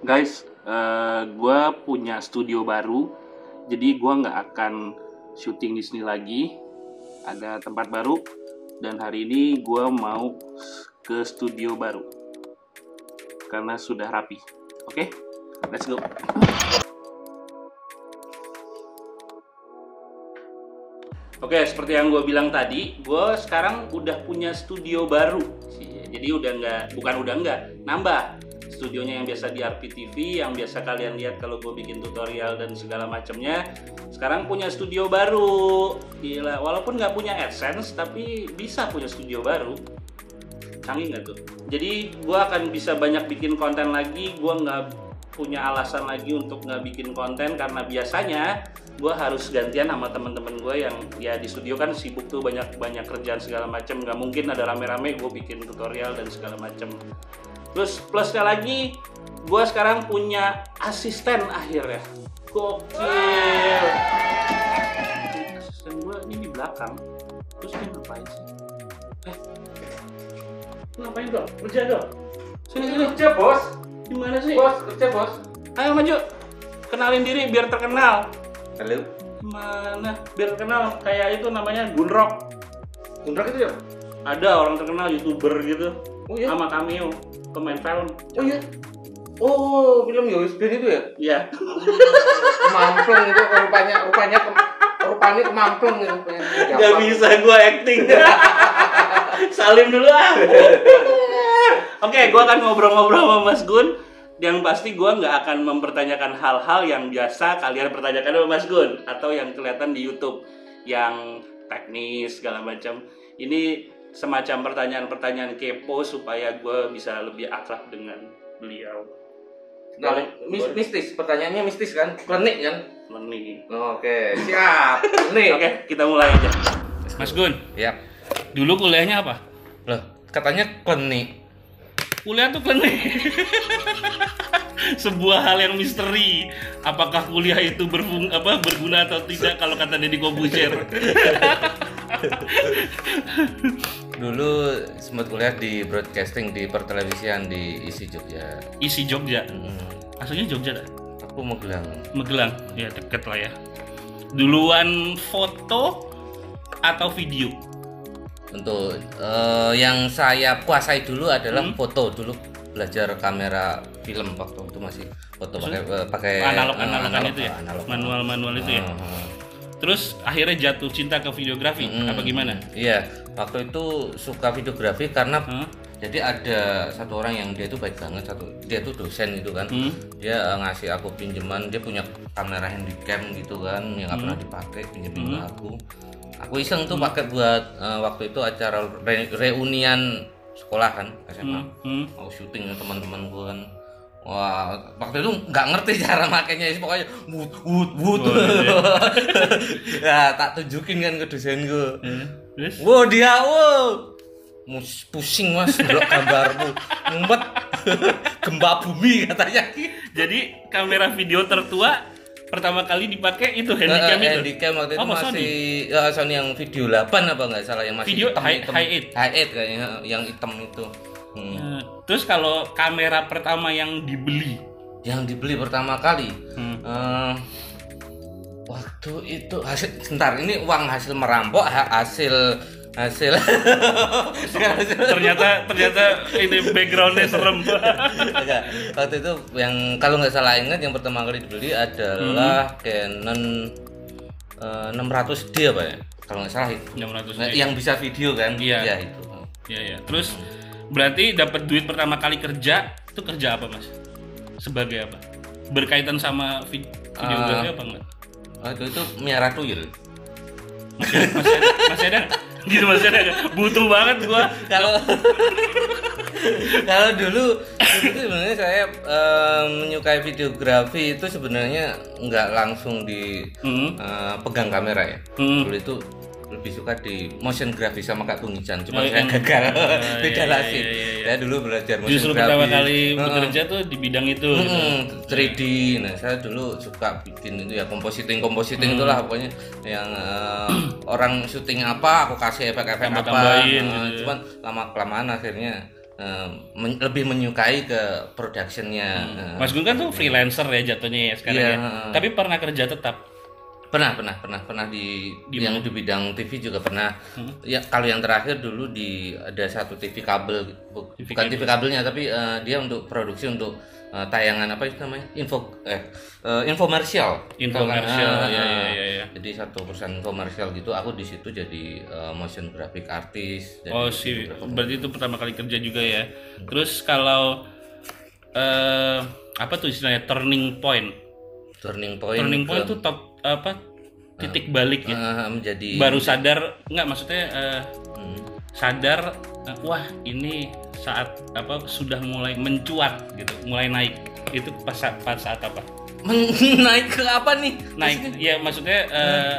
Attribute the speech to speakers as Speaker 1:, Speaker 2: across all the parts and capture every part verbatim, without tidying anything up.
Speaker 1: Guys, uh, gue punya studio baru, jadi gue nggak akan syuting di sini lagi. Ada tempat baru, dan hari ini gue mau ke studio baru karena sudah rapi. Oke, okay? Let's go. Oke, okay, seperti yang gue bilang tadi, gue sekarang udah punya studio baru. Jadi udah nggak, bukan udah nggak, nambah. Studionya yang biasa di R P T V, yang biasa kalian lihat kalau gue bikin tutorial dan segala macamnya, sekarang punya studio baru. Gila, walaupun nggak punya AdSense, tapi bisa punya studio baru. Canggih nggak tuh? Jadi gue akan bisa banyak bikin konten lagi. Gue nggak punya alasan lagi untuk nggak bikin konten, karena biasanya gue harus gantian sama teman-teman gue yang ya di studio kan sibuk tuh, banyak banyak kerjaan segala macam. Nggak mungkin ada rame-rame gue bikin tutorial dan segala macam. Terus plusnya lagi, gue sekarang punya asisten akhirnya. Gokil. Asisten gue ini di belakang. Terus dia ngapain sih? Eh, ngapain dong? Kerja dong. Sini sini.
Speaker 2: Kerja bos.
Speaker 1: Gimana sih?
Speaker 2: Bos, kerja bos.
Speaker 1: Ayo maju. Kenalin diri biar terkenal.
Speaker 2: Halo.
Speaker 1: Gimana? Biar terkenal kayak itu namanya Gunrock.
Speaker 2: Gunrock itu ya?
Speaker 1: Ada orang terkenal YouTuber gitu.
Speaker 2: Oh iya.
Speaker 1: Sama cameo. Pemain film.
Speaker 2: Oh iya. Oh, film Yowis Ben itu ya?
Speaker 1: Iya.
Speaker 2: Kemampleng itu rupanya, rupanya rupanya kemampleng itu.
Speaker 1: Gak bisa gue acting. Salim dulu ah. Oke, gue akan ngobrol-ngobrol sama Mas Gun. Yang pasti gue nggak akan mempertanyakan hal-hal yang biasa kalian pertanyakan sama Mas Gun, atau yang kelihatan di YouTube yang teknis segala macam. Ini semacam pertanyaan-pertanyaan kepo supaya gue bisa lebih akrab dengan beliau.
Speaker 2: Nah, mis mistis, pertanyaannya mistis kan? Klinik kan?
Speaker 1: Klinik.
Speaker 2: Oke, siap. Klinik.
Speaker 1: Oke, kita mulai aja. Mas Gun,
Speaker 2: ya.
Speaker 1: Dulu kuliahnya apa?
Speaker 2: Loh, katanya klinik.
Speaker 1: Kuliah tuh klinik. Sebuah hal yang misteri. Apakah kuliah itu berfung apa berguna atau tidak kalau kata Deddy Corbuzier?
Speaker 2: Dulu sempat kuliah di broadcasting di pertelevisian di I S I Jogja.
Speaker 1: I S I Jogja.
Speaker 2: Hmm.
Speaker 1: Aslinya Jogja tak?
Speaker 2: Aku Magelang.
Speaker 1: Magelang, ya deket lah ya. Duluan foto atau video?
Speaker 2: Untuk uh, yang saya kuasai dulu adalah hmm? foto. Dulu belajar kamera film waktu itu masih foto pakai pakai
Speaker 1: analog analogan analog, itu ya,
Speaker 2: analog,
Speaker 1: manual manual itu ya.
Speaker 2: Uh,
Speaker 1: Terus akhirnya jatuh cinta ke videografi, hmm, apa gimana?
Speaker 2: Iya, waktu itu suka videografi karena hmm? jadi ada satu orang yang dia tuh baik banget, satu dia tuh dosen gitu kan, hmm? dia uh, ngasih aku pinjaman, dia punya kamera handycam gitu kan, yang nggak hmm? pernah dipakai, pinjemin hmm? aku. Aku iseng tuh hmm? pakai buat uh, waktu itu acara re reunian sekolahan S M A, hmm? Hmm? mau syuting teman-teman gue kan. Wah, waktu itu nggak ngerti cara makainya, pokoknya wut wut wut. Oh, ya, tak tunjukin kan ke dosen gue. Hmm. Yes. Wow, dia wow. Mus pusing mas, blok gambarmu, ngumpet gempa bumi katanya.
Speaker 1: Jadi kamera video tertua pertama kali dipakai itu handycam uh, itu.
Speaker 2: Handycam waktu itu
Speaker 1: oh,
Speaker 2: masih Sony? Uh, Sony yang video delapan apa nggak salah, yang masih
Speaker 1: video
Speaker 2: hitam,
Speaker 1: high,
Speaker 2: hitam.
Speaker 1: high eight.
Speaker 2: High eight kayaknya, yang hitam itu. Hmm.
Speaker 1: Uh, terus kalau kamera pertama yang dibeli,
Speaker 2: yang dibeli pertama kali, hmm. uh, waktu itu hasil, sebentar ini uang hasil merampok, hasil hasil.
Speaker 1: ternyata ternyata ini backgroundnya serem.
Speaker 2: Waktu itu yang kalau nggak salah ingat yang pertama kali dibeli adalah hmm. Canon uh, enam ratus D apa ya? Kalau nggak salah itu.
Speaker 1: enam ratus D.
Speaker 2: Nah, yang bisa video kan?
Speaker 1: Iya.
Speaker 2: Ya, itu.
Speaker 1: Iya ya. Terus hmm. berarti dapat duit pertama kali kerja itu kerja apa mas? Sebagai apa? Berkaitan sama vid videografi uh, apa enggak?
Speaker 2: Waktu itu miara tuyul.
Speaker 1: Masih, masih ada, masih ada, gitu masih ada. Butuh banget gua.
Speaker 2: Kalau kalau dulu itu sebenarnya saya um, menyukai videografi itu sebenarnya nggak langsung di hmm. uh, pegang kamera ya. Hmm. Dulu itu lebih suka di motion graphic sama Kak Bungican, cuma oh, saya gagal oh, beda lagi. Iya, iya, iya. Saya dulu belajar motion
Speaker 1: Justru
Speaker 2: graphic.
Speaker 1: Justru pertama kali bekerja uh, tuh di bidang itu.
Speaker 2: Hmm,
Speaker 1: gitu.
Speaker 2: tiga D. Nah, saya dulu suka bikin itu ya compositing compositing hmm. itulah pokoknya yang uh, orang syuting apa aku kasih efek-efek apa.
Speaker 1: Tambahin,
Speaker 2: Uh,
Speaker 1: gitu.
Speaker 2: Cuman lama kelamaan akhirnya uh, men- lebih menyukai ke productionnya.
Speaker 1: Hmm.
Speaker 2: Uh,
Speaker 1: Mas Gun kan tuh freelancer ya jatuhnya ya sekarang
Speaker 2: Iya,
Speaker 1: ya.
Speaker 2: heeh.
Speaker 1: Tapi pernah kerja tetap.
Speaker 2: Pernah, pernah, pernah, pernah di,
Speaker 1: Di
Speaker 2: yang
Speaker 1: mana?
Speaker 2: di bidang T V juga pernah.
Speaker 1: Hmm.
Speaker 2: Ya kalau yang terakhir dulu di ada satu T V kabel, bu-
Speaker 1: T V
Speaker 2: bukan
Speaker 1: kabel.
Speaker 2: T V kabelnya tapi eh, dia untuk produksi untuk eh, tayangan apa itu namanya? Info eh eh, infomersial.
Speaker 1: Infomersial,
Speaker 2: Ah,
Speaker 1: ya,
Speaker 2: ah,
Speaker 1: ya, ya, ya.
Speaker 2: Jadi satu perusahaan infomersial gitu, aku di situ jadi eh, motion graphic artist. jadi
Speaker 1: Oh sih,
Speaker 2: videographer.
Speaker 1: berarti itu pertama kali kerja juga ya. Terus kalau eh apa tuh istilahnya turning point?
Speaker 2: Turning point.
Speaker 1: Turning point
Speaker 2: ke-
Speaker 1: tuh top apa? Titik balik ya.
Speaker 2: eh, menjadi
Speaker 1: Baru sadar nggak maksudnya eh,
Speaker 2: Hmm.
Speaker 1: sadar eh, wah ini saat apa sudah mulai mencuat gitu, mulai naik. Itu pas saat, pas saat apa?
Speaker 2: Men- naik ke apa nih?
Speaker 1: Naik ya maksudnya eh,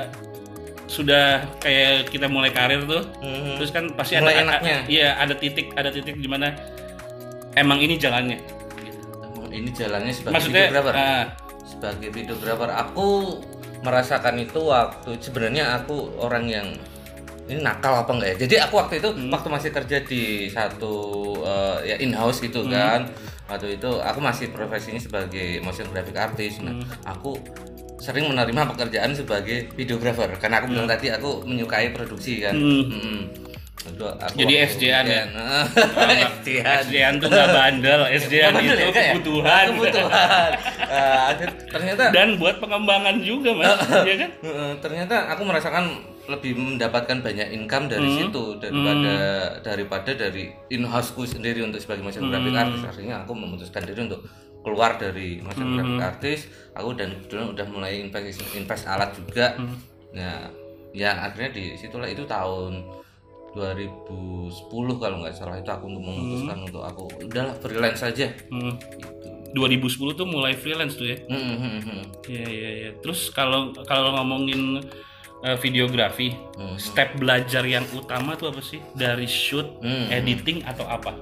Speaker 1: sudah kayak kita mulai karir tuh.
Speaker 2: Hmm.
Speaker 1: Terus kan pasti
Speaker 2: Mulai
Speaker 1: ada
Speaker 2: enaknya.
Speaker 1: a- iya ada titik ada titik di mana emang ini jalannya.
Speaker 2: Emang ini jalannya sebagai
Speaker 1: Maksudnya
Speaker 2: videographer.
Speaker 1: ah,
Speaker 2: Sebagai videographer aku merasakan itu waktu sebenarnya aku orang yang ini nakal apa enggak ya? Jadi aku waktu itu
Speaker 1: Hmm.
Speaker 2: waktu masih kerja di satu eh, ya in house gitu
Speaker 1: Hmm.
Speaker 2: kan. Waktu itu aku masih profesinya sebagai motion graphic artist. Nah,
Speaker 1: Hmm.
Speaker 2: aku sering menerima pekerjaan sebagai videographer karena aku bilang tadi aku menyukai produksi kan.
Speaker 1: Hmm.
Speaker 2: Mm-mm. Itu aku
Speaker 1: Jadi
Speaker 2: waktu
Speaker 1: S J-an ya?
Speaker 2: weekend.
Speaker 1: S
Speaker 2: S J-an.
Speaker 1: D N tuh nggak bandel, S D N
Speaker 2: Nggak bandel
Speaker 1: itu
Speaker 2: ya, Kak, ya?
Speaker 1: kebutuhan.
Speaker 2: Kebutuhan. Eh, akhir- ternyata
Speaker 1: Dan buat pengembangan juga mas, ya kan?
Speaker 2: Heeh, ternyata aku merasakan lebih mendapatkan banyak income dari
Speaker 1: Hmm.
Speaker 2: situ daripada daripada dari in-houseku sendiri untuk sebagai motion graphic
Speaker 1: Hmm.
Speaker 2: artist. Akhirnya aku memutuskan diri untuk keluar dari motion
Speaker 1: Hmm.
Speaker 2: graphic artist. Aku dan kebetulan udah mulai invest invest alat juga.
Speaker 1: Hmm.
Speaker 2: Nah, ya akhirnya di situlah itu tahun dua ribu sepuluh kalau nggak salah itu aku untuk memutuskan untuk aku udahlah freelance aja
Speaker 1: Hmm.
Speaker 2: gitu.
Speaker 1: dua ribu sepuluh tuh mulai freelance tuh ya.
Speaker 2: Hmm, hmm, hmm, hmm.
Speaker 1: Iya iya iya. Terus kalau kalau ngomongin eh, videografi,
Speaker 2: Hmm.
Speaker 1: step belajar yang utama tuh apa sih? Dari shoot,
Speaker 2: Hmm.
Speaker 1: editing atau apa?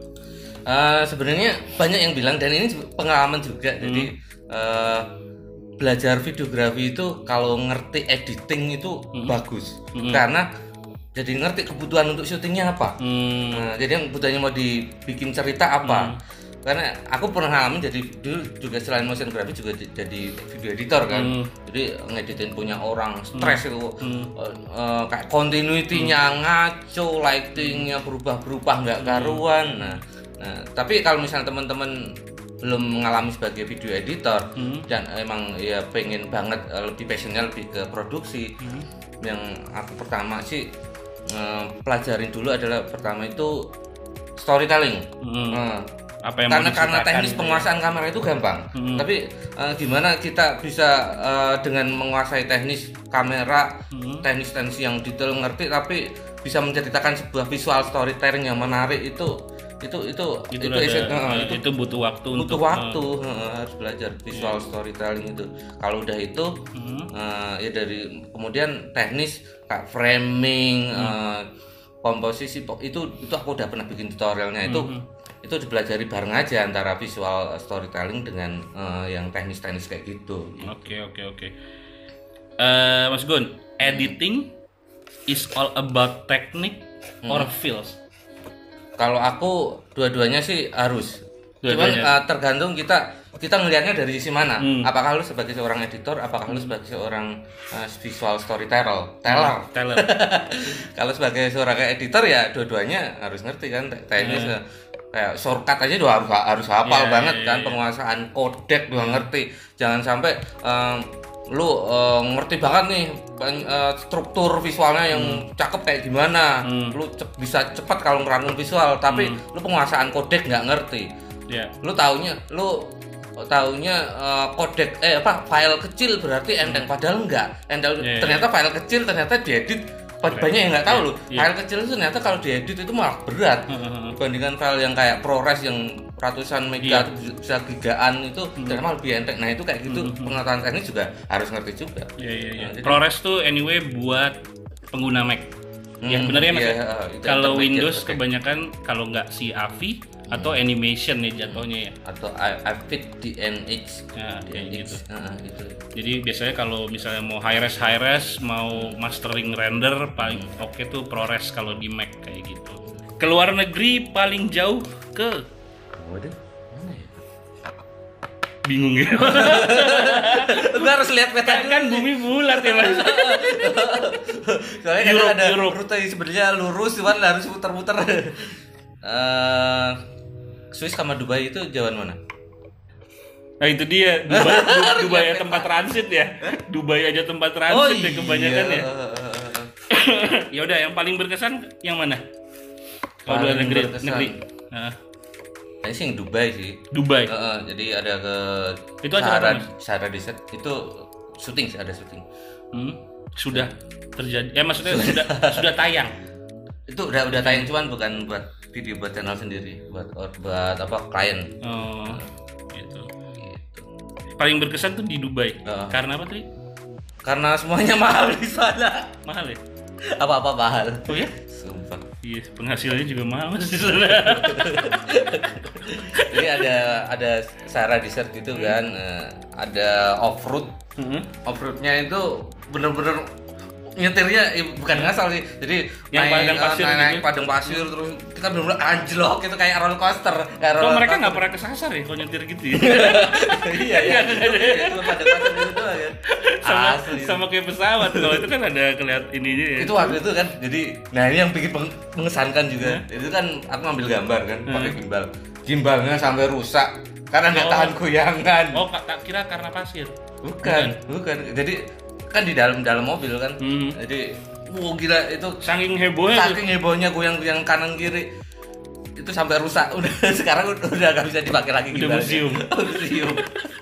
Speaker 2: Uh, sebenarnya banyak yang bilang dan ini pengalaman juga. Jadi uh, belajar videografi itu kalau ngerti editing itu bagus karena jadi ngerti kebutuhan untuk syutingnya apa.
Speaker 1: Hmm.
Speaker 2: Nah, jadi yang kebutuhannya mau dibikin cerita apa. Karena aku pernah ngalamin jadi dulu juga selain motion graphic juga di- jadi video editor kan.
Speaker 1: Hmm.
Speaker 2: Jadi ngeditin punya orang stres itu
Speaker 1: Hmm.
Speaker 2: eh, eh, kayak continuity-nya ngaco, lighting-nya berubah-berubah nggak karuan. Nah, nah, tapi kalau misalnya teman-teman belum mengalami sebagai video editor
Speaker 1: Hmm.
Speaker 2: dan emang ya pengen banget eh, lebih passionnya lebih ke produksi,
Speaker 1: Hmm.
Speaker 2: yang aku pertama sih eh, pelajarin dulu adalah pertama itu storytelling.
Speaker 1: Hmm.
Speaker 2: Nah,
Speaker 1: Apa yang mau
Speaker 2: karena karena
Speaker 1: diceritakan
Speaker 2: teknis
Speaker 1: gitu ya?
Speaker 2: penguasaan kamera itu gampang,
Speaker 1: Hmm.
Speaker 2: tapi eh, gimana kita bisa eh, dengan menguasai teknis kamera,
Speaker 1: Hmm.
Speaker 2: teknis-teknis yang detail ngerti, tapi bisa menceritakan sebuah visual storytelling yang menarik itu itu itu
Speaker 1: Itu,
Speaker 2: itu,
Speaker 1: ada-
Speaker 2: isi- eh,
Speaker 1: eh,
Speaker 2: itu
Speaker 1: itu butuh waktu
Speaker 2: butuh
Speaker 1: untuk
Speaker 2: waktu, eh, harus belajar visual storytelling itu. Kalau udah itu
Speaker 1: Hmm.
Speaker 2: eh, ya dari kemudian teknis kayak framing, eh, komposisi pok- itu itu aku udah pernah bikin tutorialnya itu
Speaker 1: Hmm.
Speaker 2: itu dipelajari bareng aja antara visual storytelling dengan eh, yang teknis-teknis kayak gitu.
Speaker 1: Oke oke oke. Eh, Mas Gun, editing is all about technique or feels?
Speaker 2: Kalau aku dua-duanya sih harus. Cuman
Speaker 1: Dua-duanya.
Speaker 2: eh, tergantung kita kita ngelihatnya dari sisi mana.
Speaker 1: Hmm.
Speaker 2: Apakah lu sebagai seorang editor, apakah lu sebagai seorang eh, visual storyteller, teller.
Speaker 1: Teller.
Speaker 2: Kalau sebagai seorang editor ya dua-duanya harus ngerti kan te- teknis eh, kayak shortcut aja juga harus harus hafal
Speaker 1: Iya,
Speaker 2: banget
Speaker 1: iya,
Speaker 2: kan,
Speaker 1: iya.
Speaker 2: penguasaan codec juga ngerti. Jangan sampai em, lu eh, ngerti banget nih pen- eh, struktur visualnya yang cakep kayak gimana.
Speaker 1: Hmm.
Speaker 2: Lu cep- bisa cepat kalau ngerangkum visual, tapi lu penguasaan codec nggak ngerti.
Speaker 1: Ya.
Speaker 2: Lu taunya lu taunya eh, codec eh apa file kecil berarti enteng, padahal enggak enteng.
Speaker 1: Iya, iya.
Speaker 2: Ternyata file kecil ternyata diedit banyak yang nggak tahu loh.
Speaker 1: Iya.
Speaker 2: File kecil itu ternyata kalau diedit itu malah berat dibandingkan file yang kayak ProRes yang ratusan mega
Speaker 1: Iya.
Speaker 2: atau bisa gigaan itu ternyata malah lebih enteng. Nah itu kayak gitu pengetahuan teknis juga harus ngerti juga.
Speaker 1: Iya iya iya.
Speaker 2: Nah, jadi-
Speaker 1: ProRes tuh anyway buat pengguna Mac. Ya
Speaker 2: Hmm,
Speaker 1: benar ya Mas.
Speaker 2: iya,
Speaker 1: ya?
Speaker 2: itu
Speaker 1: Kalau
Speaker 2: intermediate
Speaker 1: Windows
Speaker 2: pakai.
Speaker 1: kebanyakan kalau nggak si A V I atau animation nih jatuhnya ya.
Speaker 2: Atau I- iFit D N X.
Speaker 1: Nah, kayak
Speaker 2: D N X,
Speaker 1: gitu.
Speaker 2: heeh, gitu.
Speaker 1: Jadi biasanya kalau misalnya mau high res high res mau mastering render paling oke tuh ProRes kalau di Mac kayak gitu. Keluar negeri paling jauh ke?
Speaker 2: Waduh, mana ya?
Speaker 1: Bingung ya.
Speaker 2: Gue harus lihat peta
Speaker 1: kan, kan bumi bulat ya mas.
Speaker 2: Soalnya
Speaker 1: Europe,
Speaker 2: kan ada
Speaker 1: Europe.
Speaker 2: rute yang sebenarnya lurus, cuman harus muter-muter. uh, Swiss sama Dubai itu jauhan mana?
Speaker 1: Nah itu dia, Dubai, Du- Dubai ya tempat transit ya. Dubai aja tempat transit ya kebanyakan ya. Ya udah, yang paling berkesan yang mana? Kalau luar
Speaker 2: Paling
Speaker 1: negeri,
Speaker 2: berkesan.
Speaker 1: negeri. Nah,
Speaker 2: Kayaknya sih yang Dubai sih.
Speaker 1: Dubai.
Speaker 2: Uh, uh, jadi ada ke
Speaker 1: Itu acara
Speaker 2: Sahara,
Speaker 1: apa, Mas?
Speaker 2: Sahara Desert itu syuting sih, ada syuting.
Speaker 1: Hmm, sudah terjadi. Ya maksudnya sudah sudah tayang.
Speaker 2: Itu udah udah tayang, cuman bukan buat video buat channel sendiri, buat buat apa klien.
Speaker 1: Oh, gitu.
Speaker 2: Gitu.
Speaker 1: Paling berkesan tuh di Dubai.
Speaker 2: Uh.
Speaker 1: Karena apa tadi?
Speaker 2: Karena semuanya mahal di sana.
Speaker 1: Mahal ya?
Speaker 2: Apa-apa mahal.
Speaker 1: Oh ya?
Speaker 2: Sumpah.
Speaker 1: Iya, penghasilannya juga mahal mas.
Speaker 2: Jadi ada ada Sahara Desert gitu kan, eh, ada off road.
Speaker 1: Hmm.
Speaker 2: Off roadnya itu bener-bener nyetirnya eh, bukan ngasal sih. Jadi
Speaker 1: Yang
Speaker 2: naik,
Speaker 1: padang pasir
Speaker 2: naik, naik
Speaker 1: gitu.
Speaker 2: padang pasir terus kita bener-bener anjlok gitu kayak roller coaster. Kayak
Speaker 1: Kok
Speaker 2: roller
Speaker 1: mereka nggak
Speaker 2: coaster.
Speaker 1: pernah kesasar ya kalau nyetir gitu ya?
Speaker 2: Iya iya. Itu padang pasir gitu doang ya.
Speaker 1: sama,
Speaker 2: Asli.
Speaker 1: sama kayak pesawat. Kalau itu kan ada kelihatan ininya ya.
Speaker 2: Itu waktu itu kan, jadi nah ini yang bikin peng- mengesankan juga. Itu kan aku ngambil gambar kan pakai gimbal. Gimbalnya sampai rusak karena nggak
Speaker 1: Oh.
Speaker 2: tahan goyangan.
Speaker 1: Oh, kak, tak kira karena pasir.
Speaker 2: Bukan, bukan. Jadi kan di dalam dalam mobil kan.
Speaker 1: Hmm.
Speaker 2: Jadi wow gila itu
Speaker 1: Saking hebohnya tuh.
Speaker 2: saking hebohnya goyang-goyang kanan kiri itu sampai rusak. Udah sekarang udah udah nggak bisa dipakai lagi
Speaker 1: Udah
Speaker 2: gimbalnya.
Speaker 1: museum.
Speaker 2: Museum.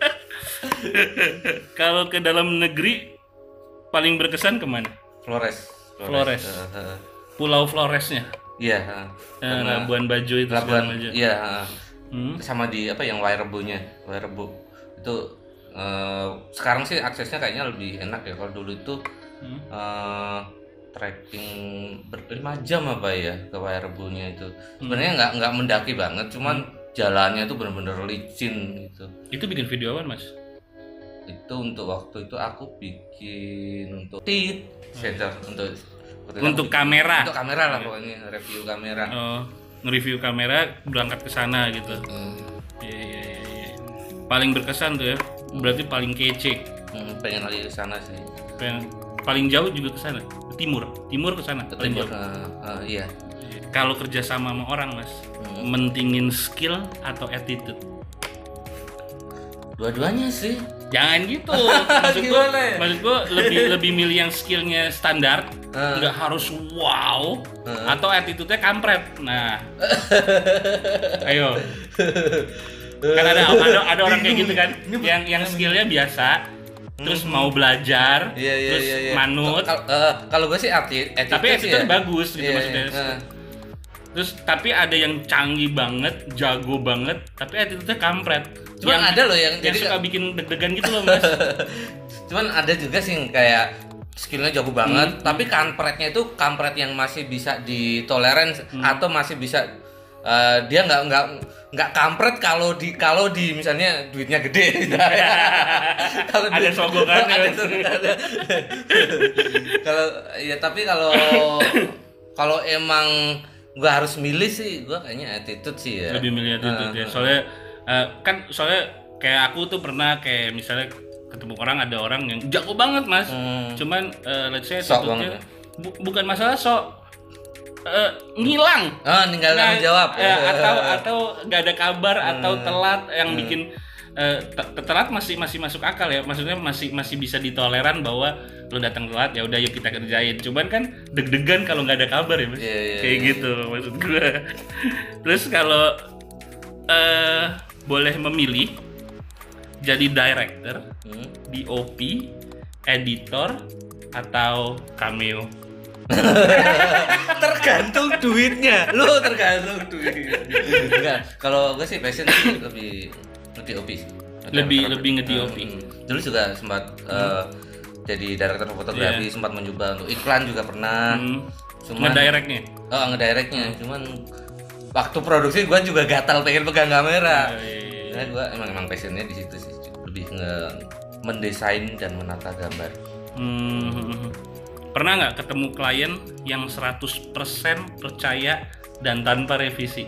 Speaker 1: Kalau ke dalam negeri paling berkesan kemana?
Speaker 2: Flores.
Speaker 1: Flores.
Speaker 2: Eh, eh,
Speaker 1: Pulau Floresnya.
Speaker 2: Iya. eh.
Speaker 1: Eh,
Speaker 2: Karena
Speaker 1: Labuan Bajo itu
Speaker 2: Labuan,
Speaker 1: segala macam.
Speaker 2: iya. eh.
Speaker 1: Hmm.
Speaker 2: Sama di apa yang Wairebo-nya, Wairebo itu eh, sekarang sih aksesnya kayaknya lebih enak ya. Kalau dulu itu
Speaker 1: Hmm.
Speaker 2: eh, trekking berlima jam apa ya ke Wairebo-nya itu. Sebenarnya nggak nggak mendaki banget, cuman jalannya tuh bener-bener licin gitu.
Speaker 1: Itu bikin video apa mas?
Speaker 2: Itu untuk waktu itu aku bikin untuk tit center untuk
Speaker 1: Untuk kamera.
Speaker 2: untuk kamera lah pokoknya, review kamera.
Speaker 1: Oh, nge-review kamera berangkat ke sana gitu.
Speaker 2: Hmm,
Speaker 1: Iya iya iya. iya. Paling berkesan tuh ya. Berarti paling kece.
Speaker 2: hmm, pengen lagi ke sana sih.
Speaker 1: Paling, paling jauh juga ke sana. Ke timur. Timur ke sana.
Speaker 2: Ke
Speaker 1: paling
Speaker 2: timur.
Speaker 1: jauh.
Speaker 2: eh, eh, iya.
Speaker 1: Kalau kerja sama sama orang mas,
Speaker 2: Hmm.
Speaker 1: mentingin skill atau attitude?
Speaker 2: Dua-duanya sih.
Speaker 1: Jangan gitu. Maksud gua,
Speaker 2: Gimana ya?
Speaker 1: maksud gua lebih lebih milih yang skillnya standar,
Speaker 2: Uh.
Speaker 1: nggak harus wow,
Speaker 2: Uh.
Speaker 1: atau attitude-nya kampret. Nah, ayo. Kan ada ada ada orang kayak gitu kan, yang yang skillnya biasa, terus mau belajar,
Speaker 2: Iya iya
Speaker 1: terus
Speaker 2: iya. iya.
Speaker 1: manut,
Speaker 2: Kalau eh, kalau gue sih atti- attitude
Speaker 1: tapi
Speaker 2: sih
Speaker 1: attitude
Speaker 2: ya.
Speaker 1: bagus gitu
Speaker 2: Iya,
Speaker 1: maksudnya.
Speaker 2: eh.
Speaker 1: Terus tapi ada yang canggih banget, jago banget, tapi attitude-nya kampret.
Speaker 2: Cuman ada loh yang
Speaker 1: yang
Speaker 2: jadi-
Speaker 1: suka bikin deg-degan gitu loh mas.
Speaker 2: Cuman ada juga sih yang kayak skillnya jago banget, tapi kampretnya itu kampret yang masih bisa ditoleran atau masih bisa eh, dia nggak nggak nggak kampret kalau di kalau di misalnya duitnya gede. Kalau
Speaker 1: Ada
Speaker 2: duit-
Speaker 1: sogokannya.
Speaker 2: ada sogokannya. Kalau ya tapi kalau kalau emang gua harus milih sih, gua kayaknya attitude sih ya.
Speaker 1: Lebih milih attitude ya.
Speaker 2: Eh,
Speaker 1: Soalnya eh, kan soalnya kayak aku tuh pernah kayak misalnya ketemu orang, ada orang yang jago banget mas,
Speaker 2: Hmm.
Speaker 1: cuman eh, let's say
Speaker 2: Sok
Speaker 1: attitude-nya
Speaker 2: banget
Speaker 1: bu- bukan masalah sok, eh, ngilang.
Speaker 2: Oh, ninggal
Speaker 1: Nah,
Speaker 2: tanggung jawab.
Speaker 1: eh, atau atau nggak ada kabar atau
Speaker 2: Hmm.
Speaker 1: telat yang bikin eh, te- telat masih masih masuk akal ya, maksudnya masih masih bisa ditoleran bahwa lo datang telat ya udah yuk kita kerjain, cuman kan deg-degan kalau nggak ada kabar ya mas.
Speaker 2: Iya, iya,
Speaker 1: Kayak
Speaker 2: iya.
Speaker 1: gitu maksud gue. Terus kalau eh boleh memilih jadi director,
Speaker 2: Hmm.
Speaker 1: D O P, editor, atau cameo?
Speaker 2: Tergantung duitnya, lu tergantung duit. Enggak, kalau gue sih passion sih lebih lebih O P sih.
Speaker 1: Lebih- lebih nge-D O P.
Speaker 2: Hmm, dulu juga sempat eh, jadi director fotografi,
Speaker 1: Iya.
Speaker 2: sempat mencoba untuk iklan juga pernah.
Speaker 1: Hmm.
Speaker 2: Cuman
Speaker 1: Ngedirectnya?
Speaker 2: oh ngedirectnya, cuman waktu produksi gue juga gatal pengen pegang kamera.
Speaker 1: Oh, iya, iya.
Speaker 2: Karena gue emang emang passionnya di situ sih, lebih nge mendesain dan menata gambar.
Speaker 1: Hmm. Pernah nggak ketemu klien yang seratus persen percaya dan tanpa revisi.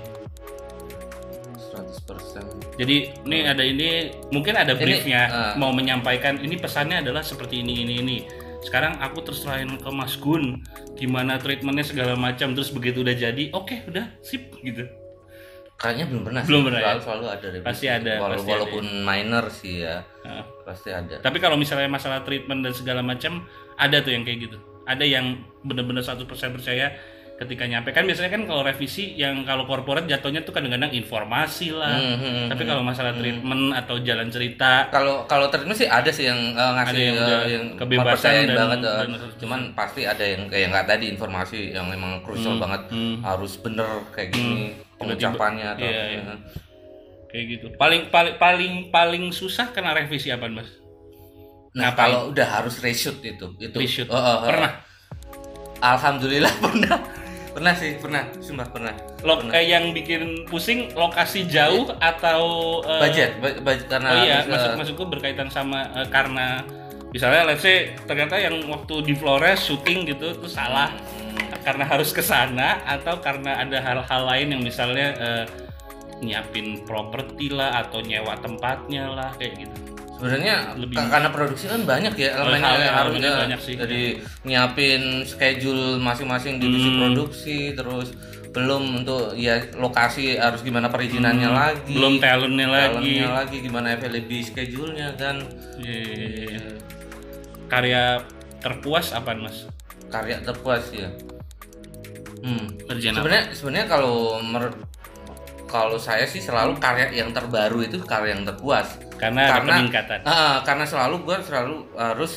Speaker 2: seratus persen.
Speaker 1: Jadi ini hmm. ada ini mungkin ada briefnya
Speaker 2: ini, uh,
Speaker 1: mau menyampaikan ini pesannya adalah seperti ini ini ini. Sekarang aku terserahin ke Mas Gun gimana treatmentnya segala macam, terus begitu udah jadi oke okay, udah sip gitu.
Speaker 2: Kayaknya belum pernah.
Speaker 1: Belum pernah.
Speaker 2: Selalu,
Speaker 1: ya?
Speaker 2: selalu ada revisi.
Speaker 1: Pasti ada.
Speaker 2: Wala
Speaker 1: pasti
Speaker 2: walaupun
Speaker 1: ada.
Speaker 2: minor sih ya.
Speaker 1: Uh.
Speaker 2: Pasti ada.
Speaker 1: Tapi kalau misalnya masalah treatment dan segala macam ada tuh yang kayak gitu. Ada yang benar-benar seratus persen percaya ketika nyampe. Kan biasanya kan kalau revisi yang kalau corporate jatuhnya tuh kadang-kadang informasi lah. Hmm, hmm, Tapi kalau masalah treatment hmm. atau jalan cerita,
Speaker 2: kalau kalau treatment sih ada sih yang uh, ngasih
Speaker 1: yang,
Speaker 2: uh, yang
Speaker 1: kebebasan dan,
Speaker 2: banget. Uh,
Speaker 1: dan,
Speaker 2: cuman dan, pasti ada yang kayak nggak tadi informasi yang memang krusial hmm, banget hmm. harus bener kayak gini hmm. pengucapannya atau
Speaker 1: iya, iya. Ya. Kayak gitu. Paling paling paling paling susah kena revisi apa, Mas?
Speaker 2: Nah, Ngapain? Kalau udah harus reshoot itu, itu.
Speaker 1: Reshoot.
Speaker 2: Oh, oh, oh.
Speaker 1: Pernah?
Speaker 2: Alhamdulillah pernah. Pernah sih, pernah. Sumpah pernah.
Speaker 1: Lo
Speaker 2: pernah.
Speaker 1: Kayak yang bikin pusing lokasi jauh yeah. atau uh,
Speaker 2: budget, budget karena
Speaker 1: oh iya, maksud uh, maksudku berkaitan sama uh, karena misalnya let's say ternyata yang waktu di Flores syuting gitu itu salah hmm. karena harus ke sana atau karena ada hal-hal lain yang misalnya uh, nyiapin properti lah atau nyewa tempatnya lah kayak gitu.
Speaker 2: Sebenarnya lebih karena produksi kan banyak ya elemennya yang harusnya banyak sih. Jadi nyiapin schedule masing-masing divisi hmm. produksi, terus belum untuk ya lokasi harus gimana perizinannya hmm. lagi,
Speaker 1: belum talentnya lagi,
Speaker 2: talentnya lagi gimana availability schedule-nya kan.
Speaker 1: Yeah. Karya terpuas apa, Mas?
Speaker 2: Karya terpuas ya. Hmm.
Speaker 1: Sebenarnya
Speaker 2: sebenarnya kalau mer- kalau saya sih selalu karya yang terbaru itu karya yang terpuas.
Speaker 1: Karena, karena ada peningkatan.
Speaker 2: Uh, karena selalu gue selalu harus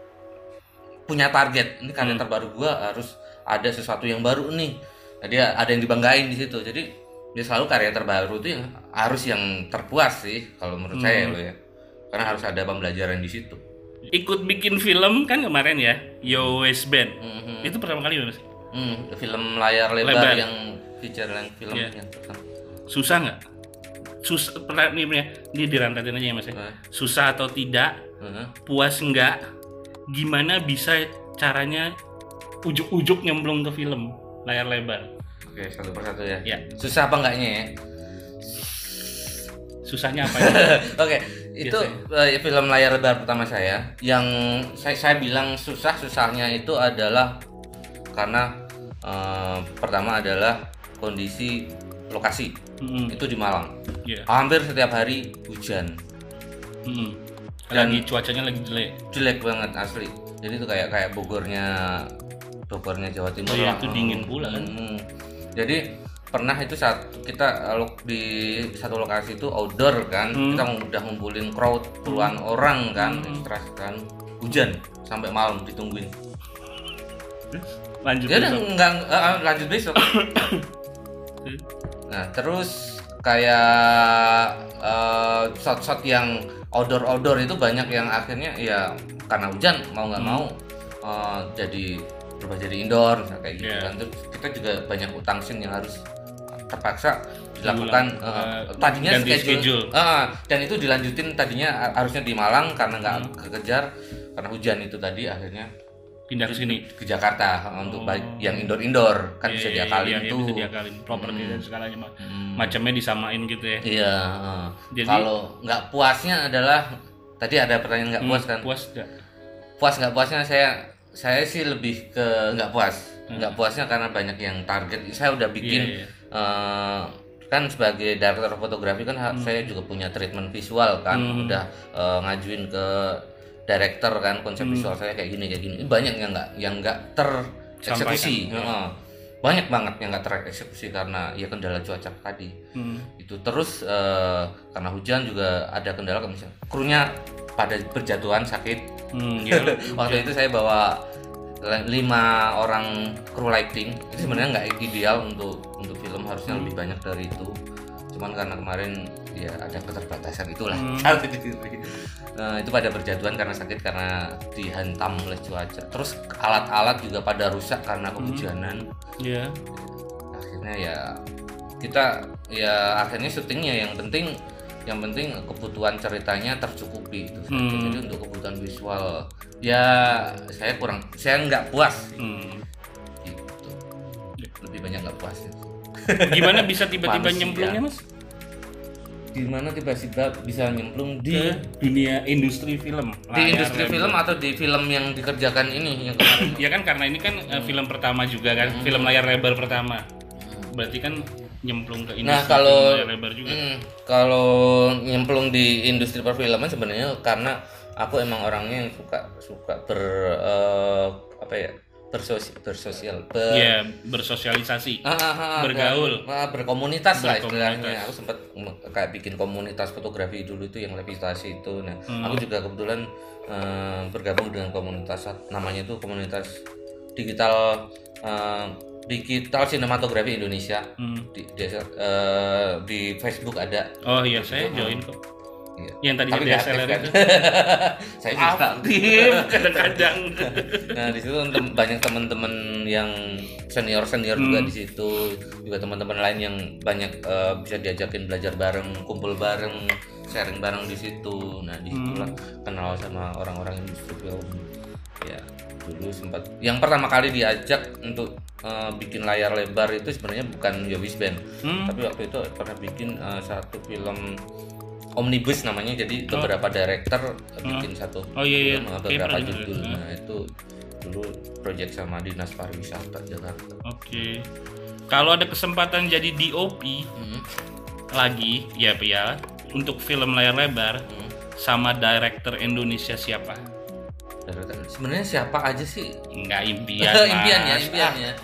Speaker 2: punya target. Ini karya hmm. terbaru gue harus ada sesuatu yang baru nih. Jadi ada yang dibanggain di situ. Jadi dia selalu karya terbaru itu yang harus yang terpuas sih kalau menurut hmm. saya loh ya. Karena harus ada pembelajaran di situ.
Speaker 1: Ikut bikin film kan kemarin ya, Yo West Band. Mm-hmm. Itu pertama kali Mas?
Speaker 2: Hmm, film layar lebar, lebar. yang feature yang film yeah. yang pertama.
Speaker 1: Susah nggak? Susah, pernah nih, ini dirantatin aja ya Mas ya. Uh. Susah atau tidak? Uh-huh. Puas nggak? Gimana bisa caranya ujuk-ujuk nyemplung ke film layar lebar?
Speaker 2: Oke, satu persatu ya.
Speaker 1: Ya.
Speaker 2: Susah apa enggaknya ya?
Speaker 1: Susahnya apa ya?
Speaker 2: Oke, itu uh, film layar lebar pertama saya. Yang saya, saya bilang susah-susahnya itu adalah karena uh, pertama adalah kondisi lokasi. Mm-hmm. Itu di Malang. Yeah. Hampir setiap hari hujan.
Speaker 1: Mm-hmm. Lagi cuacanya lagi jelek.
Speaker 2: Jelek banget asli. Jadi itu kayak kayak Bogornya Bogornya Jawa Timur.
Speaker 1: Oh, iya, itu dingin pula kan.
Speaker 2: Hmm. Jadi pernah itu saat kita di satu lokasi itu outdoor kan, hmm. kita udah ngumpulin crowd puluhan hmm. orang kan, hmm. stres kan, hujan sampai malam ditungguin.
Speaker 1: Lanjut
Speaker 2: ya besok. Enggak, uh, lanjut besok. Nah terus kayak uh, shot-shot yang outdoor-outdoor itu banyak yang akhirnya ya karena hujan mau nggak hmm. mau uh, jadi berubah jadi indoor kayak gitu yeah. kan. Terus kita juga banyak utang scene yang harus terpaksa dilakukan uh, uh, tadinya schedule, schedule. Uh, dan itu dilanjutin tadinya harusnya di Malang karena nggak hmm. kekejar karena hujan itu tadi akhirnya
Speaker 1: pindah ke sini
Speaker 2: ke Jakarta oh. untuk baik yang indoor-indoor kan yeah, bisa diakalin
Speaker 1: yeah,
Speaker 2: tuh
Speaker 1: yeah, bisa diakalin properti hmm. dan segalanya hmm. macamnya disamain gitu ya.
Speaker 2: Iya. Uh. Kalau nggak puasnya adalah tadi ada pertanyaan nggak hmm, puas kan?
Speaker 1: Puas nggak?
Speaker 2: Puas nggak puasnya saya saya sih lebih ke nggak puas. Nggak hmm. puasnya karena banyak yang target. Saya udah bikin yeah, yeah. Uh, kan sebagai director fotografi kan hmm. saya juga punya treatment visual kan hmm. udah uh, ngajuin ke director kan konsep hmm. visual saya kayak gini kayak gini banyak yang nggak yang nggak tereksekusi uh, banyak banget yang nggak tereksekusi karena ya kendala cuaca tadi hmm. itu terus uh, karena hujan juga ada kendala misalnya krunya pada berjatuhan sakit hmm, ya, waktu itu saya bawa lima orang kru lighting itu sebenarnya nggak ideal untuk untuk film harusnya hmm. lebih banyak dari itu cuman karena kemarin ya ada keterbatasan itulah hmm. nah, itu pada berjatuhan karena sakit karena dihantam oleh cuaca terus alat-alat juga pada rusak karena kehujanan
Speaker 1: hmm. yeah.
Speaker 2: akhirnya ya kita ya akhirnya syutingnya yang penting yang penting kebutuhan ceritanya tercukupi itu hmm. jadi untuk kebutuhan visual ya saya kurang saya nggak puas hmm. gitu lebih banyak nggak puasnya
Speaker 1: Gimana bisa tiba-tiba
Speaker 2: Manusia.
Speaker 1: nyemplungnya, Mas?
Speaker 2: Gimana tiba-tiba bisa nyemplung di
Speaker 1: Ke dunia industri film.
Speaker 2: di
Speaker 1: layar
Speaker 2: industri
Speaker 1: lebar.
Speaker 2: film atau di film yang dikerjakan ini yang kemarin?
Speaker 1: Ya kan karena ini kan uh, film pertama juga kan,
Speaker 2: Hmm.
Speaker 1: film layar lebar pertama. Berarti kan nyemplung ke industri
Speaker 2: Nah, kalau
Speaker 1: film layar lebar juga.
Speaker 2: mm, kalau nyemplung di industri perfilman sebenarnya karena aku emang orangnya yang suka suka ber eh, apa ya bersosial bersosial ber,
Speaker 1: Iya, bersosialisasi.
Speaker 2: Ah, ah, ah,
Speaker 1: Bergaul.
Speaker 2: dan, ah, berkomunitas lah
Speaker 1: Berkomunitas.
Speaker 2: istilahnya. Aku sempat m- kayak bikin komunitas fotografi dulu itu yang levitasi itu. Nah,
Speaker 1: Hmm.
Speaker 2: aku juga kebetulan eh, bergabung dengan komunitas namanya itu komunitas digital eh, digital sinematografi Indonesia.
Speaker 1: Hmm.
Speaker 2: Di, di, eh, di Facebook ada.
Speaker 1: Oh iya, saya join kok.
Speaker 2: Iya.
Speaker 1: Yang tadinya
Speaker 2: Tapi
Speaker 1: B
Speaker 2: nggak
Speaker 1: S L R
Speaker 2: aktif,
Speaker 1: itu.
Speaker 2: kan? Saya juga
Speaker 1: Aktif kadang-kadang.
Speaker 2: Nah di situ tem- banyak teman-teman yang senior senior juga
Speaker 1: Hmm.
Speaker 2: di situ, juga teman-teman lain yang banyak eh, bisa diajakin belajar bareng, kumpul bareng, sharing bareng di situ. Nah disitulah
Speaker 1: Hmm.
Speaker 2: kenal sama orang-orang industri film. Ya dulu sempat yang pertama kali diajak untuk eh, bikin layar lebar itu sebenarnya bukan Yowis Band,
Speaker 1: Hmm.
Speaker 2: tapi waktu itu pernah bikin eh, satu film omnibus namanya, jadi
Speaker 1: Oh.
Speaker 2: beberapa director bikin satu
Speaker 1: Oh iya iya.
Speaker 2: film,
Speaker 1: Oke,
Speaker 2: beberapa
Speaker 1: pernah dengar.
Speaker 2: judul.
Speaker 1: Hmm.
Speaker 2: Nah itu dulu proyek sama Dinas Pariwisata Jakarta.
Speaker 1: Oke. Kalau ada kesempatan jadi D O P
Speaker 2: Hmm.
Speaker 1: lagi, ya ya untuk film layar lebar
Speaker 2: Hmm.
Speaker 1: sama director Indonesia siapa?
Speaker 2: Director. Sebenarnya siapa aja sih?
Speaker 1: Enggak impian.
Speaker 2: impian ya,
Speaker 1: Mas.
Speaker 2: impian
Speaker 1: Ah,
Speaker 2: ya.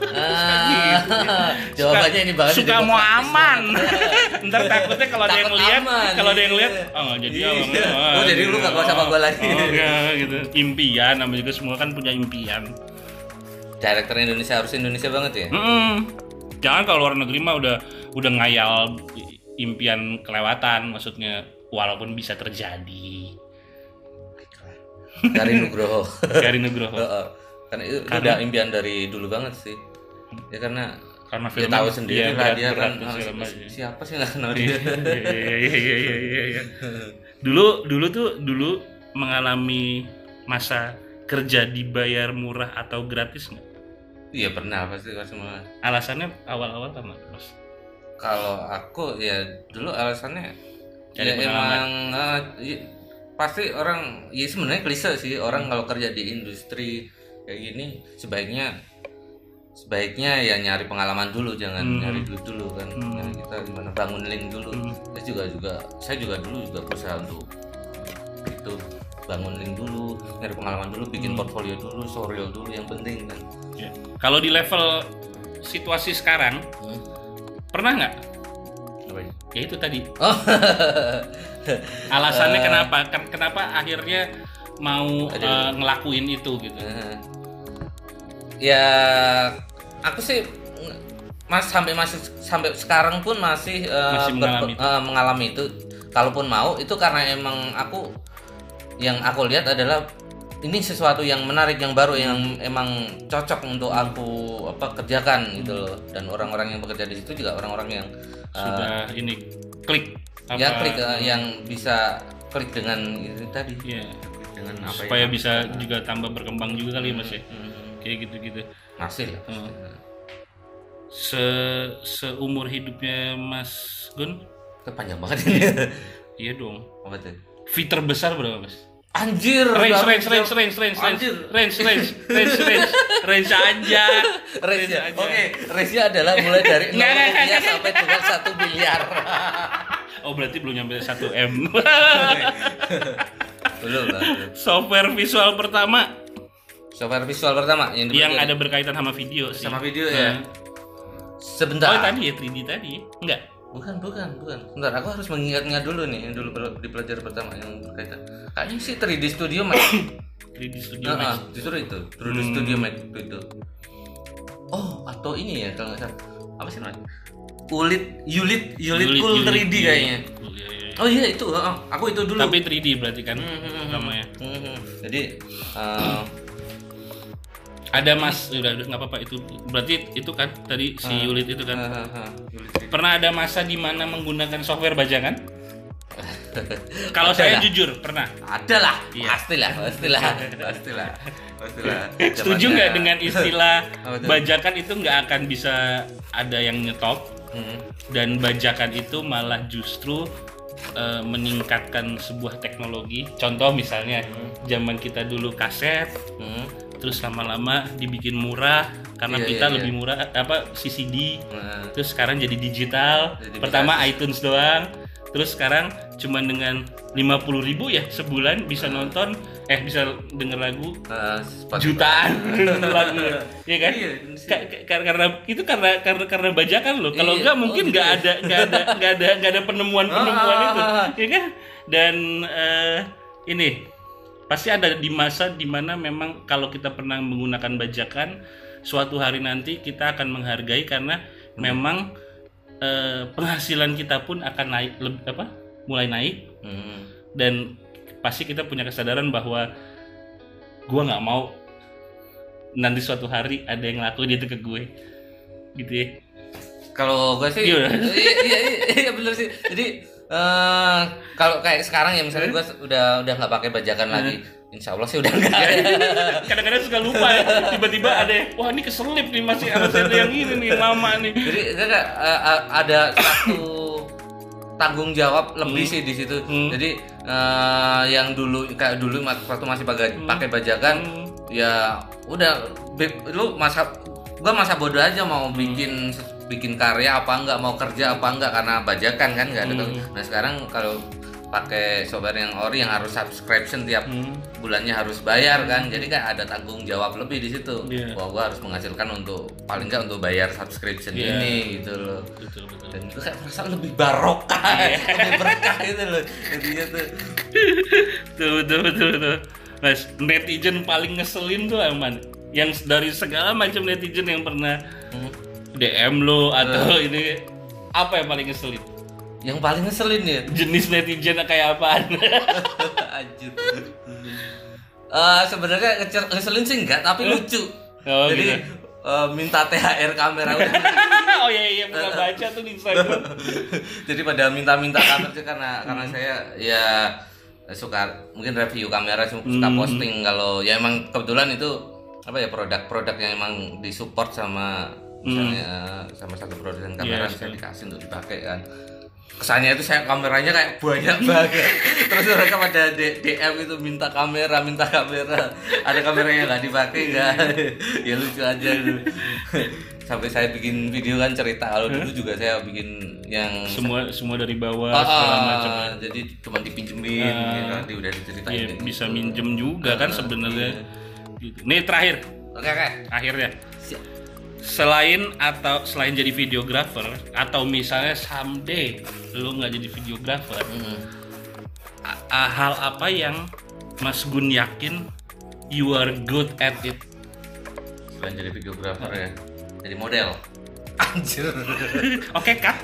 Speaker 2: Ah, jawabannya ini banget.
Speaker 1: suka mau aman. Ntar takutnya kalau ada yang
Speaker 2: Takut
Speaker 1: lihat,
Speaker 2: aman,
Speaker 1: kalau ada yang
Speaker 2: iya.
Speaker 1: lihat, oh nggak jadi
Speaker 2: Iya.
Speaker 1: abang.
Speaker 2: Oh, jadi lu nggak gak sama gua lagi.
Speaker 1: Oh, enggak, gitu. Impian, namanya juga semua kan punya impian.
Speaker 2: Director Indonesia harus Indonesia banget ya.
Speaker 1: Mm-mm. Jangan kalau luar negeri mah udah udah ngayal impian kelewatan, maksudnya walaupun bisa terjadi.
Speaker 2: Dari Nugroho.
Speaker 1: Dari Nugroho.
Speaker 2: Heeh. Karena itu
Speaker 1: Karena-
Speaker 2: udah impian dari dulu banget sih. Ya karena
Speaker 1: Karena
Speaker 2: dia
Speaker 1: filmnya
Speaker 2: tahu sendiri
Speaker 1: iya,
Speaker 2: lah
Speaker 1: berat-
Speaker 2: dia
Speaker 1: berat
Speaker 2: kan
Speaker 1: tuh
Speaker 2: oh,
Speaker 1: film
Speaker 2: si-
Speaker 1: aja.
Speaker 2: siapa sih nggak kenal
Speaker 1: Iya,
Speaker 2: dia.
Speaker 1: iya, iya, iya, iya, iya, iya. Dulu dulu tuh dulu mengalami masa kerja dibayar murah atau gratis nggak?
Speaker 2: Iya pernah pasti kan semua.
Speaker 1: Alasannya awal-awal sama Mas.
Speaker 2: Kalau aku ya dulu alasannya
Speaker 1: Cari
Speaker 2: ya
Speaker 1: pengalaman.
Speaker 2: emang eh, ya, pasti orang ya sebenarnya klise sih orang kalau kerja di industri kayak gini sebaiknya sebaiknya ya nyari pengalaman dulu, jangan
Speaker 1: Hmm.
Speaker 2: nyari duit dulu kan.
Speaker 1: Hmm.
Speaker 2: Nah, kita gimana bangun link dulu.
Speaker 1: Hmm.
Speaker 2: Saya juga juga saya juga dulu juga berusaha untuk itu bangun link dulu, nyari pengalaman dulu, bikin
Speaker 1: Hmm.
Speaker 2: portfolio dulu, showreel dulu yang penting kan.
Speaker 1: Ya. Kalau di level situasi sekarang
Speaker 2: Hmm.
Speaker 1: pernah nggak?
Speaker 2: Apa ya?
Speaker 1: Ya itu tadi.
Speaker 2: Oh.
Speaker 1: Alasannya
Speaker 2: Eh.
Speaker 1: kenapa? Kan kenapa akhirnya mau
Speaker 2: Aduh.
Speaker 1: eh, ngelakuin itu gitu?
Speaker 2: Eh, ya aku sih mas sampai masih sampai sekarang pun masih, eh,
Speaker 1: Masih mengalami
Speaker 2: berpe- eh, mengalami itu. Kalaupun mau itu karena emang aku yang aku lihat adalah ini sesuatu yang menarik, yang baru, yang emang cocok untuk aku apa kerjakan gitu loh. Dan orang-orang yang bekerja di situ juga orang-orang yang eh,
Speaker 1: Sudah ini klik apa?
Speaker 2: ya klik eh, yang bisa klik dengan itu tadi.
Speaker 1: Iya.
Speaker 2: Klik dengan apa
Speaker 1: Supaya
Speaker 2: yang-
Speaker 1: bisa juga tambah berkembang juga kali ya Mas ya.
Speaker 2: Hmm,
Speaker 1: Kayak gitu-gitu.
Speaker 2: masih lah.
Speaker 1: Hmm. Se seumur hidupnya Mas Gun?
Speaker 2: Itu panjang banget ini.
Speaker 1: Iya dong.
Speaker 2: Apa tuh?
Speaker 1: Fee terbesar berapa Mas?
Speaker 2: Anjir,
Speaker 1: Range,
Speaker 2: udah-
Speaker 1: range, range, range, range, range,
Speaker 2: Anjir.
Speaker 1: range, range, range, range, range aja.
Speaker 2: Range ya?
Speaker 1: aja.
Speaker 2: Oke, range adalah mulai dari nol
Speaker 1: Nggak, nggak,
Speaker 2: rupiah
Speaker 1: nggak.
Speaker 2: sampai dengan satu miliar.
Speaker 1: Oh berarti belum nyampe satu M.
Speaker 2: Belum lah. belum.
Speaker 1: Software visual pertama
Speaker 2: Software visual pertama yang,
Speaker 1: yang
Speaker 2: dipelajari.
Speaker 1: ada berkaitan sama video sih.
Speaker 2: sama video ya.
Speaker 1: Nah.
Speaker 2: Sebentar.
Speaker 1: Oh tadi ya tiga D tadi, enggak?
Speaker 2: Bukan, bukan, bukan. Sebentar, aku harus mengingat-ingat dulu nih yang dulu per- dipelajari pertama yang berkaitan. Kayaknya sih tiga D Studio Max.
Speaker 1: tiga D Studio
Speaker 2: Nah,
Speaker 1: Max.
Speaker 2: justru itu, tiga D
Speaker 1: Hmm.
Speaker 2: Studio Max itu. Oh, atau ini ya kalau nggak salah. Apa sih namanya? Ulit, Ulit, Ulit
Speaker 1: Ulit,
Speaker 2: Cool
Speaker 1: Ulit,
Speaker 2: tiga D
Speaker 1: iya.
Speaker 2: kayaknya.
Speaker 1: Iya, iya.
Speaker 2: Oh iya itu, heeh. Aku itu dulu.
Speaker 1: Tapi tiga D berarti kan
Speaker 2: Hmm, hmm, hmm,
Speaker 1: pertamanya.
Speaker 2: hmm, hmm. Jadi eh,
Speaker 1: Ada Mas, udah udah nggak apa-apa itu. Berarti itu kan tadi si
Speaker 2: Ah.
Speaker 1: Ulit itu kan.
Speaker 2: eh, eh, eh, Ulit tiga D.
Speaker 1: Pernah ada masa di mana menggunakan software bajangan? Kalau
Speaker 2: Ada
Speaker 1: saya
Speaker 2: lah.
Speaker 1: jujur pernah.
Speaker 2: Ada lah,
Speaker 1: Iya.
Speaker 2: pastilah, pastilah, pastilah,
Speaker 1: Setuju nggak dengan istilah bajakan itu nggak akan bisa ada yang nyetop, hmm. dan bajakan itu malah justru uh, meningkatkan sebuah teknologi. Contoh misalnya hmm. zaman kita dulu kaset, hmm. terus lama-lama dibikin murah karena yeah, kita yeah, lebih yeah. murah apa C C D, hmm. terus sekarang jadi digital. Jadi pertama bisa. iTunes doang. Terus sekarang cuma dengan lima puluh ribu ya sebulan bisa nonton, eh bisa denger lagu uh, jutaan lagu, ya kan? Iya, K- karena itu karena karena karena bajakan loh. Kalau iya, enggak mungkin nggak oh, ada nggak ada nggak ada nggak ada penemuan penemuan itu, ya kan? Dan uh, ini pasti ada di masa dimana memang kalau kita pernah menggunakan bajakan, suatu hari nanti kita akan menghargai karena hmm. memang Uh, penghasilan kita pun akan naik lebih apa mulai naik, hmm. dan pasti kita punya kesadaran bahwa gua nggak mau nanti suatu hari ada yang lakuin itu ke gue gitu ya.
Speaker 2: Kalau gue sih iya iya, iya, iya bener sih. Jadi uh, kalau kayak sekarang ya misalnya gue udah udah nggak pakai bajakan hmm. lagi, insya Allah sih udah enggak.
Speaker 1: Kadang-kadang suka lupa ya, tiba-tiba ada, wah ini keselip nih masih harus ada yang ini nih lama nih.
Speaker 2: Jadi uh, ada satu tanggung jawab lebih hmm. sih di situ. Hmm. Jadi uh, yang dulu kayak dulu waktu masih pakai hmm. pakai bajakan, hmm. ya udah lu masa gua masa bodoh aja mau hmm. bikin bikin karya apa enggak, mau kerja apa enggak karena bajakan kan enggak ada. Hmm. Nah sekarang kalau pakai software yang ori yang harus subscription tiap hmm. bulannya harus bayar kan, jadi kan ada tanggung jawab lebih di situ. Yeah. Wah gua harus menghasilkan untuk paling nggak untuk bayar subscription yeah. ini gitu loh. Betul, betul. Dan itu kayak perasaan lebih barokah, yeah. lebih berkah gitu loh. Jadinya tuh.
Speaker 1: Tuh betul betul betul. Mas, netizen paling ngeselin tuh aman. Yang dari segala macam netizen yang pernah hmm. D M lo atau uh. ini apa yang paling ngeselin?
Speaker 2: Yang paling ngeselin ya
Speaker 1: jenis netizen kayak apaan?
Speaker 2: Anjir. uh, sebenarnya ngeselin sih enggak, tapi lucu. Oh, jadi gitu. uh, minta T H R kamera.
Speaker 1: Oh iya iya pernah baca tuh di Instagram.
Speaker 2: Jadi pada minta-minta kamera karena hmm. karena saya ya suka mungkin review kamera, suka hmm. posting kalau ya emang kebetulan itu apa ya produk-produk yang emang disupport sama misalnya hmm. sama satu produsen kamera, yeah, bisa dikasih untuk dipakai kan. Kesannya itu saya kameranya kayak banyak banget. Terus mereka pada D M itu minta kamera, minta kamera. Ada kamera yang nggak dipakai nggak? Ya lucu aja dulu. Sampai saya bikin video kan cerita kalau dulu juga saya bikin yang
Speaker 1: semua semua dari bawah
Speaker 2: ah,
Speaker 1: segala macam.
Speaker 2: Jadi cuma dipinjemin, uh, ya, nanti udah diceritain.
Speaker 1: Iya, gitu. Bisa minjem juga uh, kan sebenarnya. Iya. Gitu. Nih terakhir.
Speaker 2: Oke oke.
Speaker 1: Akhirnya. Selain atau selain jadi videographer atau misalnya someday lu nggak jadi videographer, mm-hmm. a- a- hal apa yang Mas Gun yakin you are good at it?
Speaker 2: Selain jadi videographer ya, jadi model. Anjir.
Speaker 1: Oke kak.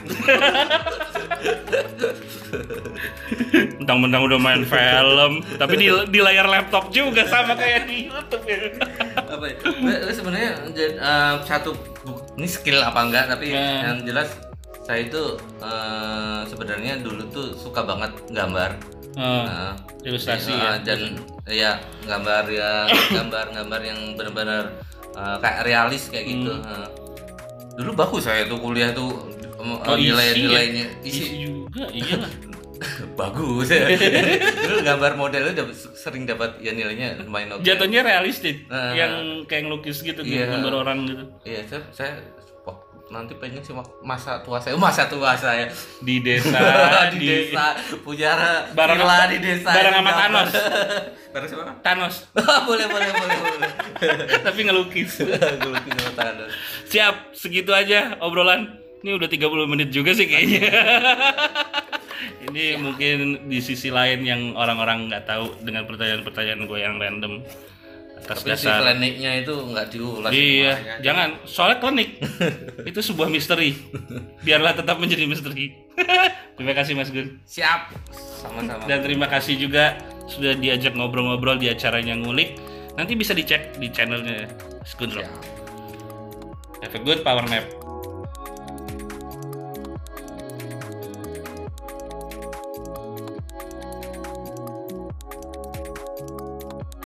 Speaker 1: Mentang-mentang udah main film, tapi di, di layar laptop juga sama kayak di YouTube ya.
Speaker 2: Apa ya? Sebenarnya uh, satu ini skill apa enggak, tapi yeah. yang jelas saya itu uh, sebenarnya dulu tuh suka banget gambar.
Speaker 1: Oh, uh, ilustrasi
Speaker 2: uh,
Speaker 1: ya.
Speaker 2: Dan ya gambar ya gambar-gambar yang benar-benar uh, kayak realis kayak gitu. Hmm. Uh, dulu bagus saya tuh kuliah tuh
Speaker 1: oh,
Speaker 2: nilai-nilainya
Speaker 1: isi, ya? isi juga iyalah.
Speaker 2: Bagus ya. Dulu gambar modelnya dapat sering dapat ya nilainya lumayan oke.
Speaker 1: Jatuhnya realistik, uh, yang kayak ngelukis gitu, iya, gambar orang gitu.
Speaker 2: Iya, saya, saya oh, nanti pengen sih masa tua saya, masa tua saya
Speaker 1: di desa,
Speaker 2: di, di desa punya
Speaker 1: barang
Speaker 2: villa di desa.
Speaker 1: Barang sama Thanos.
Speaker 2: Barang siapa?
Speaker 1: Thanos.
Speaker 2: boleh, boleh, boleh, boleh.
Speaker 1: Tapi ngelukis.
Speaker 2: Ngelukis sama Thanos.
Speaker 1: Siap, segitu aja obrolan. Ini udah tiga puluh menit juga sih kayaknya. Ini ya. Mungkin di sisi lain yang orang-orang nggak tahu dengan pertanyaan-pertanyaan gue yang random atas
Speaker 2: tapi
Speaker 1: dasar.
Speaker 2: Si kliniknya itu nggak diulas.
Speaker 1: Iya, jangan. Soalnya klinik itu sebuah misteri. Biarlah tetap menjadi misteri. Terima kasih Mas Gun.
Speaker 2: Siap. Sama-sama.
Speaker 1: Dan terima kasih juga sudah diajak ngobrol-ngobrol di acaranya Ngulik. Nanti bisa dicek di channelnya Mas Gun. Have a good power nap.